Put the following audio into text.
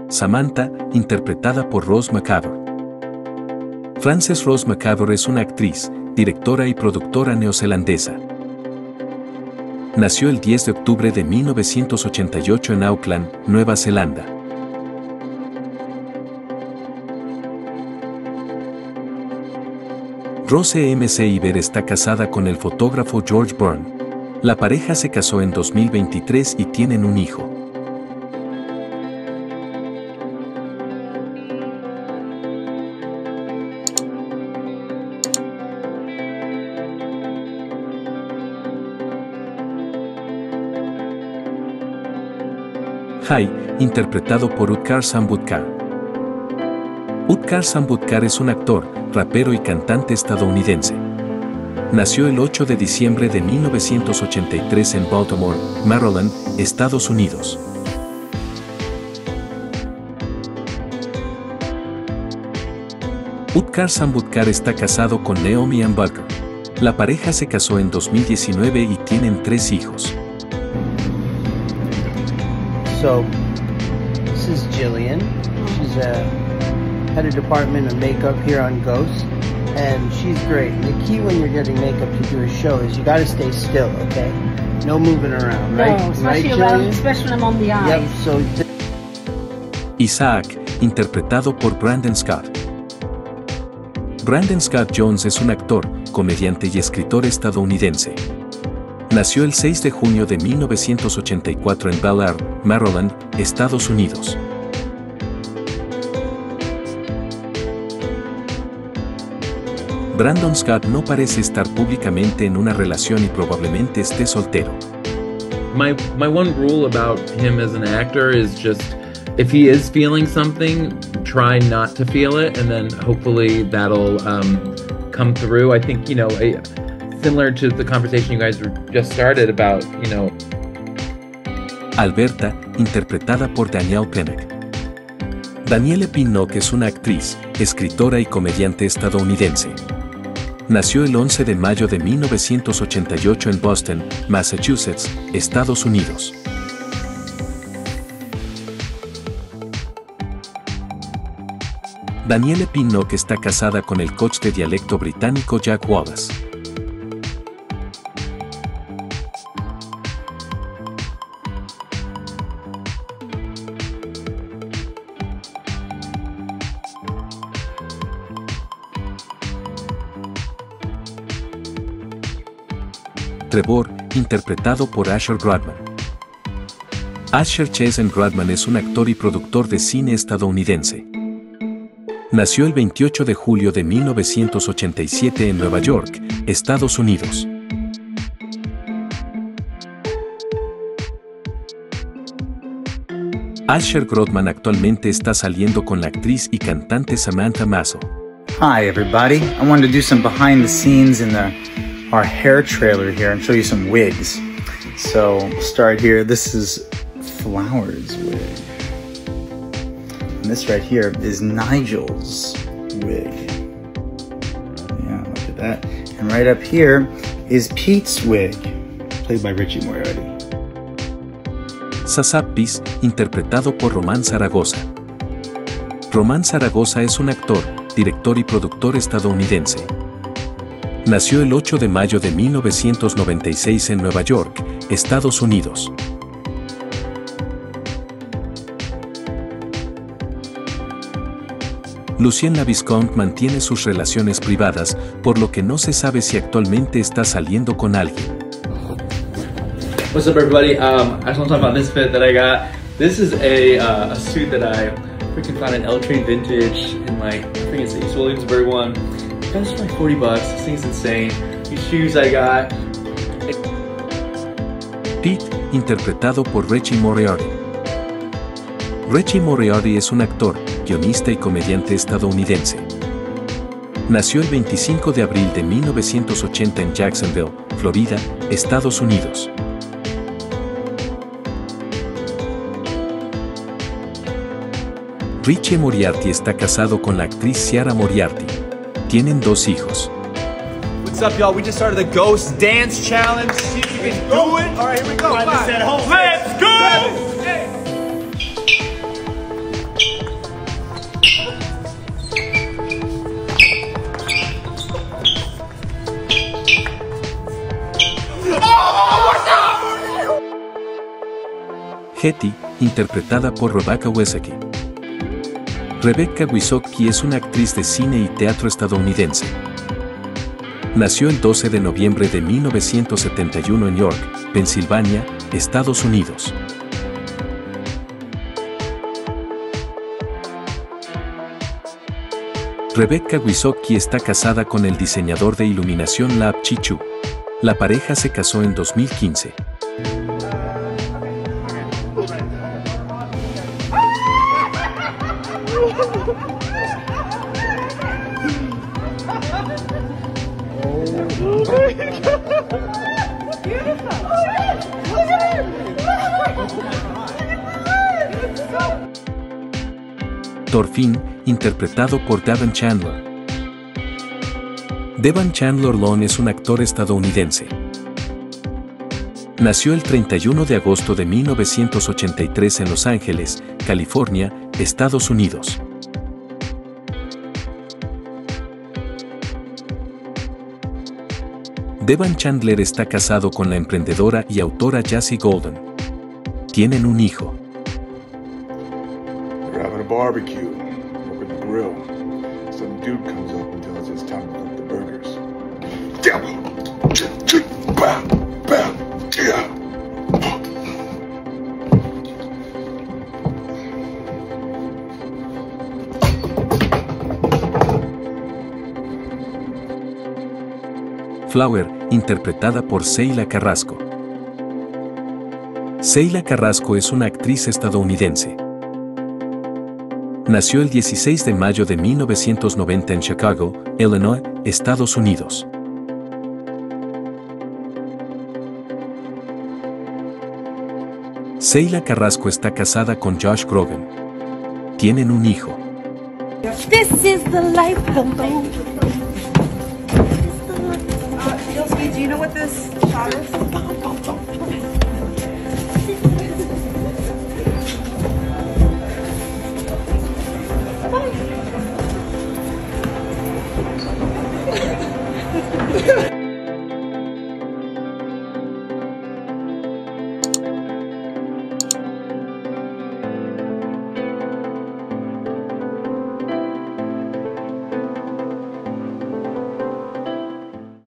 Samantha, interpretada por Rose McCavor. Frances Rose McCavor es una actriz, directora y productora neozelandesa. Nació el 10 de octubre de 1988 en Auckland, Nueva Zelanda. Rose McCavor está casada con el fotógrafo George Byrne. La pareja se casó en 2023 y tienen un hijo. Hai, interpretado por Utkarsh Sambudkar. Utkarsh Sambudkar es un actor, rapero y cantante estadounidense. Nació el 8 de diciembre de 1983 en Baltimore, Maryland, Estados Unidos. Utkarsh Sambudkar está casado con Naomi Ann Booker. La pareja se casó en 2019 y tienen 3 hijos. So, this is Jillian. She's head of department of makeup here on Ghost, and she's great. And the key when you're getting makeup to do a show is you got to stay still, okay? No moving around, right? No, especially when I'm on the eyes. Yep. So. Isaac, interpretado por Brandon Scott. Brandon Scott Jones es un actor, comediante y escritor estadounidense. Nació el 6 de junio de 1984 en Bel Air, Maryland, Estados Unidos. Brandon Scott no parece estar públicamente en una relación y probablemente esté soltero. My one rule about him as an actor is just, if he is feeling something, try not to feel it, and then hopefully that'll come through. I think, similar to the conversation you guys just started about, Alberta, interpretada por Danielle Pinnock. Danielle Pinnock es una actriz, escritora y comediante estadounidense. Nació el 11 de mayo de 1988 en Boston, Massachusetts, Estados Unidos. Danielle Pinnock está casada con el coach de dialecto británico Jack Wallace. Trevor, interpretado por Asher Grodman. Asher Chesen Grodman es un actor y productor de cine estadounidense. Nació el 28 de julio de 1987 en Nueva York, Estados Unidos. Asher Grodman actualmente está saliendo con la actriz y cantante Samantha Maso. Hi everybody, I wanted to do some behind the scenes in our hair trailer here and show you some wigs. So we'll start here. This is Flowers' wig. And this right here is Nigel's wig. Yeah, look at that. And right up here is Pete's wig, played by Richie Moriarty. Sasapis, interpretado por Román Zaragoza. Román Zaragoza es un actor, director y productor estadounidense. Nació el 8 de mayo de 1996 en Nueva York, Estados Unidos. Lucien Laviscount mantiene sus relaciones privadas, por lo que no se sabe si actualmente está saliendo con alguien. What's up everybody, I just want to talk about this fit that I got. This is a suit that I freaking found in L Train Vintage in I think it's the East Williamsburg one. Got this for like 40 bucks, this thing's insane. These shoes I got. Pete, interpretado por Richie Moriarty. Richie Moriarty es un actor, guionista y comediante estadounidense. Nació el 25 de abril de 1980 en Jacksonville, Florida, Estados Unidos. Richie Moriarty está casado con la actriz Ciara Moriarty. Tienen 2 hijos. What's up, y'all? We just started the Ghost Dance Challenge. See if you can do it. All right, here we go. Let's go! Hetty, interpretada por Rebecca Wysocki. Rebecca Wysocki es una actriz de cine y teatro estadounidense. Nació el 12 de noviembre de 1971 en York, Pensilvania, Estados Unidos. Rebecca Wysocki está casada con el diseñador de iluminación Lab Chi-Chu. La pareja se casó en 2015. Thorfinn, interpretado por Devon Chandler. Devon Chandler Long es un actor estadounidense. Nació el 31 de agosto de 1983 en Los Ángeles, California, Estados Unidos. Devon Chandler está casado con la emprendedora y autora Jessie Golden. Tienen un hijo. We're having a barbecue over the grill. Some dude comes up and tells us it's time to cook the burgers. Flower, interpretada por Sheila Carrasco. Sheila Carrasco es una actriz estadounidense. Nació el 16 de mayo de 1990 en Chicago, Illinois, Estados Unidos. Sheila Carrasco está casada con Josh Groban. Tienen un hijo. This is the life Coco. Do you know what this shot is?